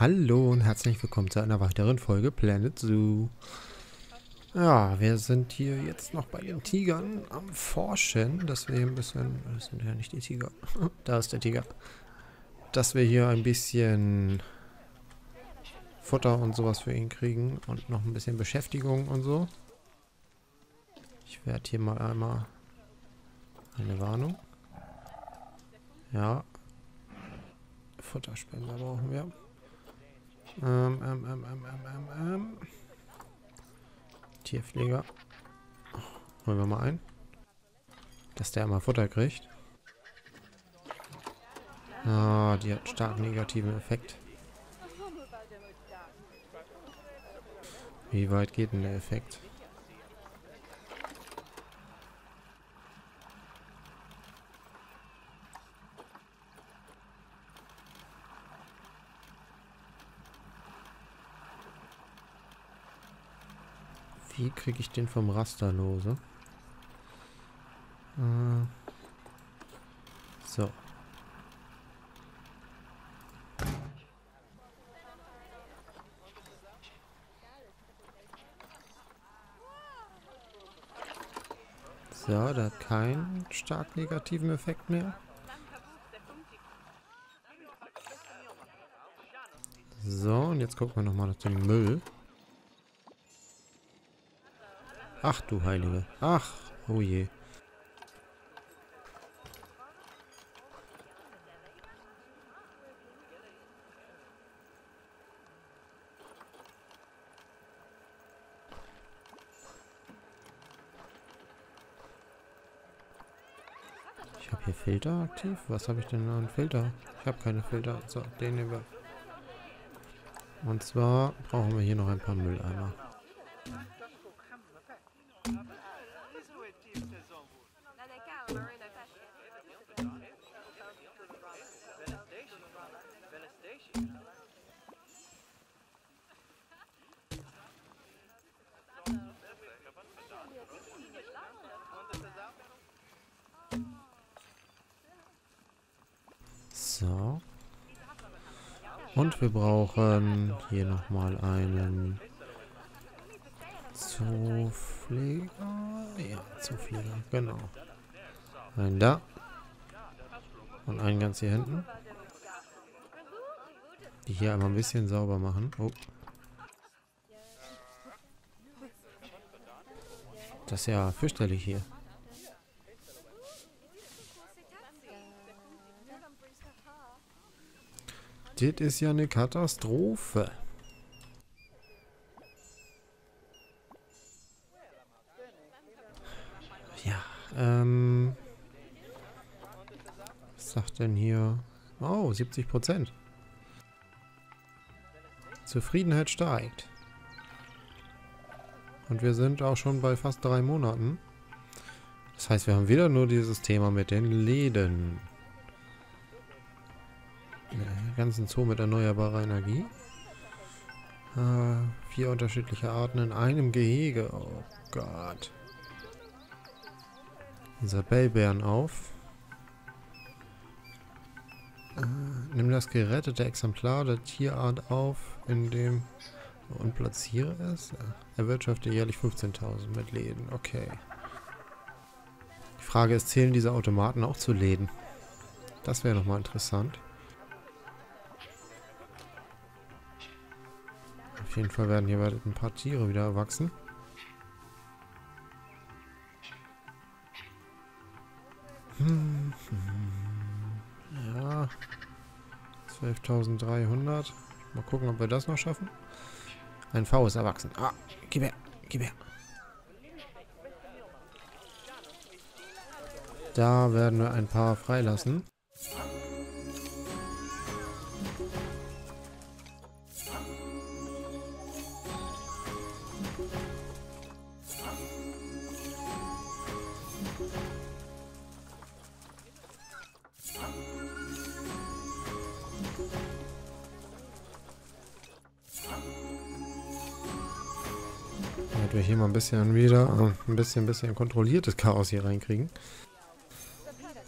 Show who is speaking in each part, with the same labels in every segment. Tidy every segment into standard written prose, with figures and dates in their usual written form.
Speaker 1: Hallo und herzlich willkommen zu einer weiteren Folge Planet Zoo. Ja, wir sind hier jetzt noch bei den Tigern am Forschen, dass wir hier ein bisschen... Das sind ja nicht die Tiger. Da ist der Tiger. Dass wir hier ein bisschen Futter und sowas für ihn kriegen und noch ein bisschen Beschäftigung und so. Ich werde hier mal einmal eine Warnung. Ja. Futterspender brauchen wir. Tierpfleger. Holen wir mal ein. Dass der mal Futter kriegt. Ah, die hat stark negativen Effekt. Wie weit geht denn der Effekt? Wie kriege ich den vom Raster lose? So. So, der hat keinen stark negativen Effekt mehr. So, und jetzt gucken wir nochmal nach dem Müll. Ach du Heilige. Ach, oh je. Ich habe hier Filter aktiv. Was habe ich denn an Filter? Ich habe keine Filter. So, den nehmen wir. Und zwar brauchen wir hier noch ein paar Mülleimer. So. Und wir brauchen hier nochmal einen Zoopfleger. Ja, Zoopfleger, genau. Einen da. Und einen ganz hier hinten. Die hier einmal ein bisschen sauber machen. Oh. Das ist ja fürchterlich hier. Das ist ja eine Katastrophe. Ja, was sagt denn hier? Oh, 70%. Zufriedenheit steigt. Und wir sind auch schon bei fast 3 Monaten. Das heißt, wir haben wieder nur dieses Thema mit den Läden. Den ganzen Zoo mit erneuerbarer Energie. 4 unterschiedliche Arten in einem Gehege. Oh Gott. Isabellbären auf. Nimm das gerettete Exemplar der Tierart auf, und platziere es. Erwirtschafte jährlich 15.000 mit Läden. Okay. Die Frage ist, zählen diese Automaten auch zu Läden? Das wäre nochmal interessant. Auf jeden Fall werden hier bald ein paar Tiere wieder erwachsen. Ja. 12.300. Mal gucken, ob wir das noch schaffen. Ein V ist erwachsen. Ah, gib her, gib her. Da werden wir ein paar freilassen. Damit wir hier mal ein bisschen wieder ein bisschen kontrolliertes Chaos hier reinkriegen.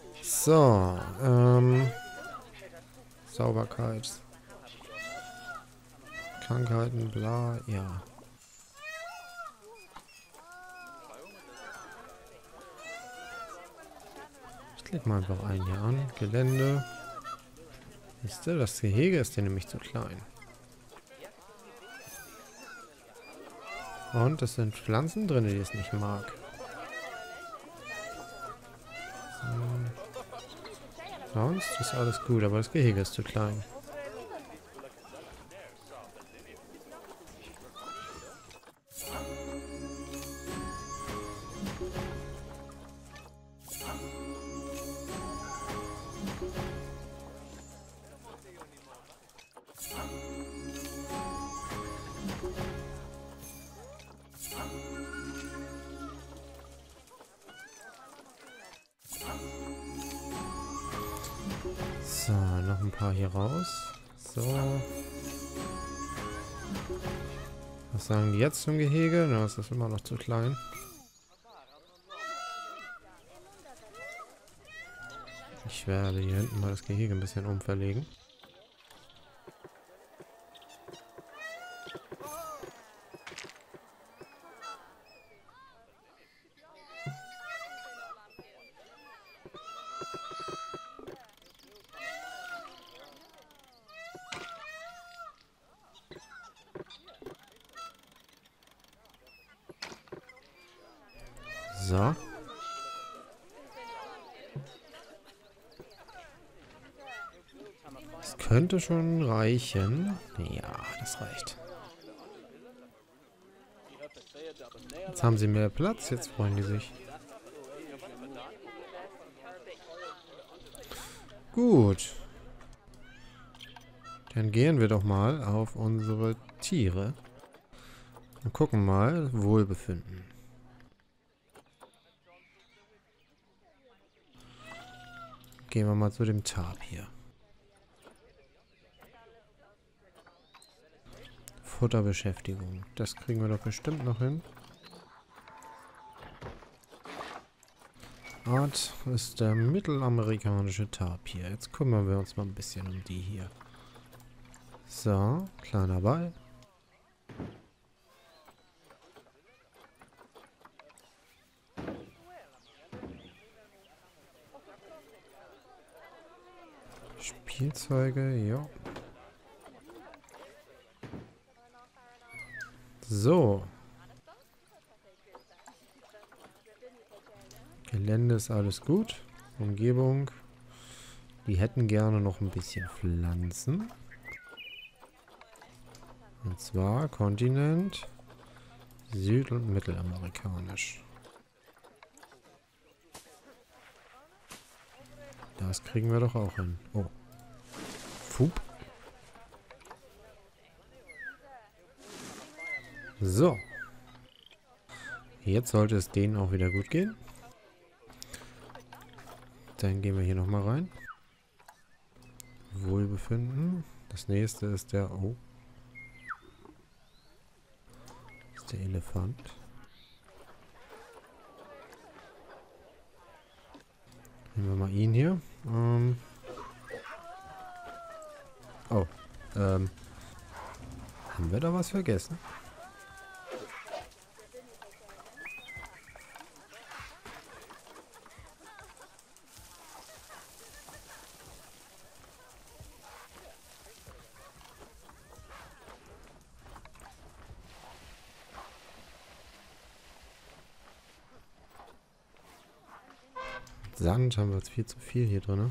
Speaker 1: So, Sauberkeit. Krankheiten, bla, ja. Ich klicke mal einfach ein hier an. Gelände. Siehst du, das Gehege ist hier nämlich zu klein. Und es sind Pflanzen drin, die es nicht mag. Sonst ist alles gut, aber das Gehege ist zu klein. So, noch ein paar hier raus. So. Was sagen die jetzt zum Gehege? Na, das ist immer noch zu klein. Ich werde hier hinten mal das Gehege ein bisschen umverlegen. So. Das könnte schon reichen. Ja, das reicht. Jetzt haben sie mehr Platz, jetzt freuen die sich. Gut. Dann gehen wir doch mal auf unsere Tiere und gucken mal Wohlbefinden. Gehen wir mal zu dem Tapir. Futterbeschäftigung. Das kriegen wir doch bestimmt noch hin. Art ist der mittelamerikanische Tapir. Jetzt kümmern wir uns mal ein bisschen um die hier. So, kleiner Ball. Spielzeuge, ja. So. Gelände ist alles gut. Umgebung. Die hätten gerne noch ein bisschen Pflanzen. Und zwar Kontinent Süd- und Mittelamerikanisch. Das kriegen wir doch auch hin. Oh. Fup. So. Jetzt sollte es denen auch wieder gut gehen. Dann gehen wir hier nochmal rein. Wohlbefinden. Das nächste ist der... Oh. Das ist der Elefant. Nehmen wir mal ihn hier. Oh. Haben wir da was vergessen? Sand haben wir jetzt viel zu viel hier drin.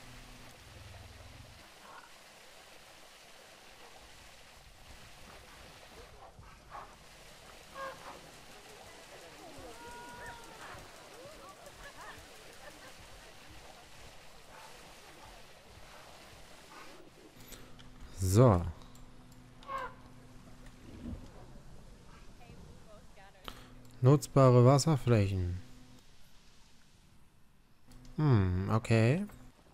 Speaker 1: So. Nutzbare Wasserflächen. Okay.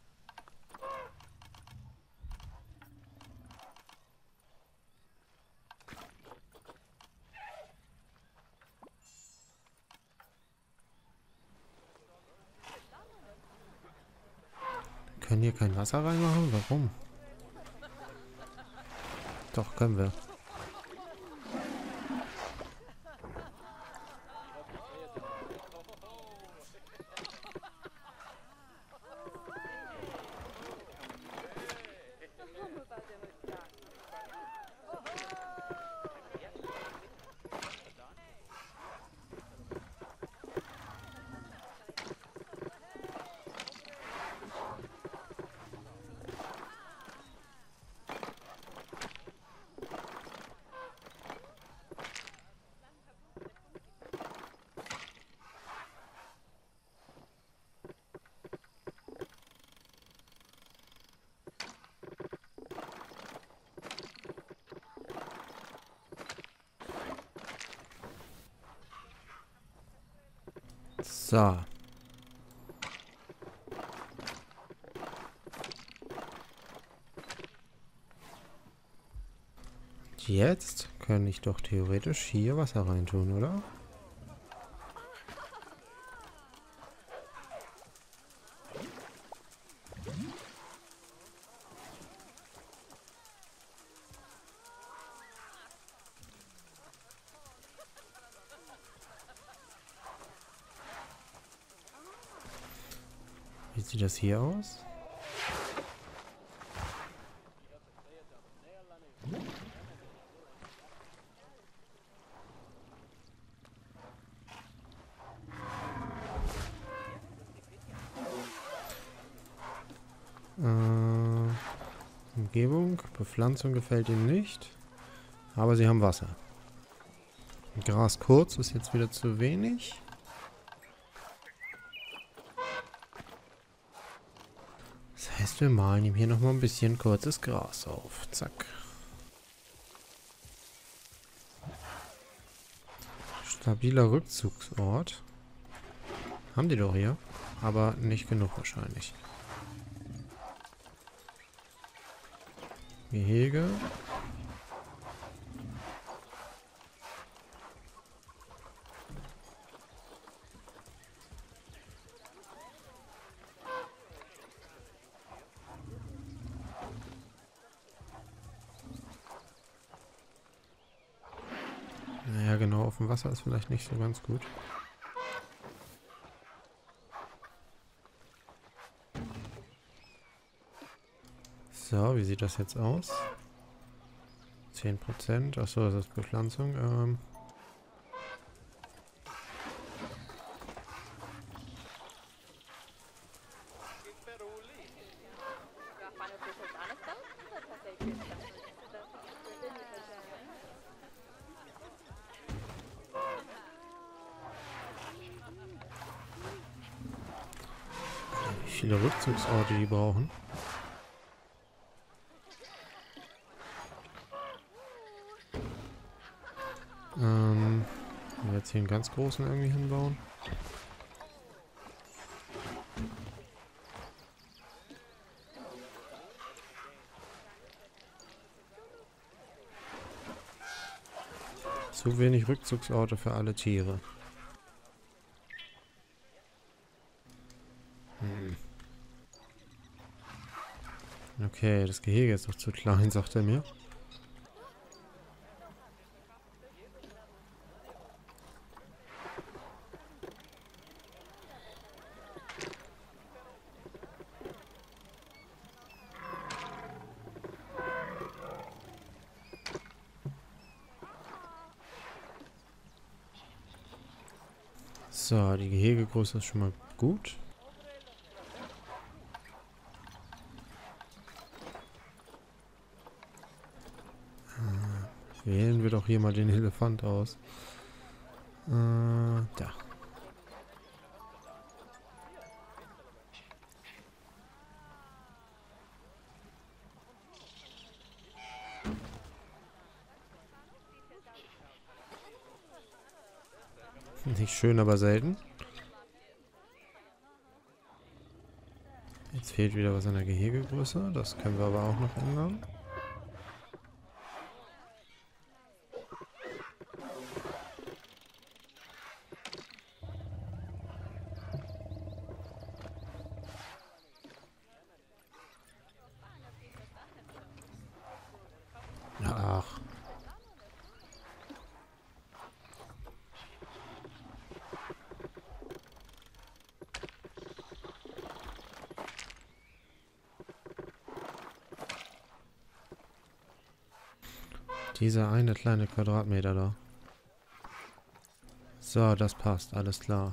Speaker 1: Wir können hier kein Wasser reinmachen? Warum? Doch, können wir. So. Jetzt kann ich doch theoretisch hier Wasser reintun, oder? Wie sieht das hier aus? Umgebung, Bepflanzung gefällt ihnen nicht, aber sie haben Wasser. Gras kurz ist jetzt wieder zu wenig. Das heißt, wir malen ihm hier nochmal ein bisschen kurzes Gras auf. Zack. Stabiler Rückzugsort. Haben die doch hier, aber nicht genug wahrscheinlich. Gehege. Naja, genau, auf dem Wasser ist vielleicht nicht so ganz gut. So, wie sieht das jetzt aus? 10%. Achso, das ist Bepflanzung. Wie viele Rückzugsorte die brauchen? Wir jetzt hier einen ganz großen irgendwie hinbauen. Zu wenig Rückzugsorte für alle Tiere. Okay, das Gehege ist doch zu klein, sagt er mir. So, die Gehegegröße ist schon mal gut. Wählen wir doch hier mal den Elefant aus. Da. Nicht schön, aber selten. Jetzt fehlt wieder was an der Gehegegröße. Das können wir aber auch noch ändern. Ach. Dieser eine kleine Quadratmeter da. So, das passt. Alles klar.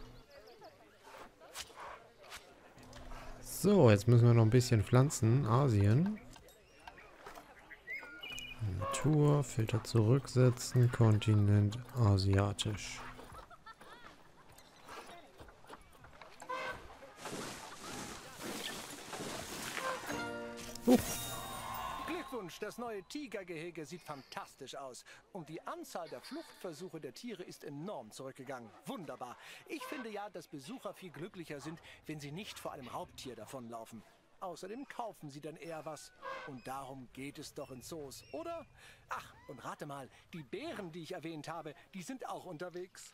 Speaker 1: So, jetzt müssen wir noch ein bisschen pflanzen. Asien. Natur, Filter zurücksetzen, Kontinent asiatisch.
Speaker 2: Glückwunsch, das Das neue Tigergehege sieht fantastisch aus. Und die Anzahl der Fluchtversuche der Tiere ist enorm zurückgegangen. Wunderbar. Ich finde ja, dass Besucher viel glücklicher sind, wenn sie nicht vor einem Raubtier davonlaufen. Außerdem kaufen sie dann eher was. Und darum geht es doch in Zoos, oder? Ach, und rate mal, die Bären, die ich erwähnt habe, die sind auch unterwegs.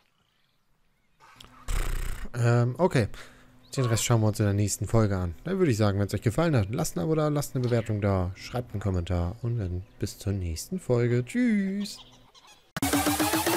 Speaker 1: Okay. Den Rest schauen wir uns in der nächsten Folge an. Dann würde ich sagen, wenn es euch gefallen hat, lasst ein Abo da, lasst eine Bewertung da, schreibt einen Kommentar und dann bis zur nächsten Folge. Tschüss!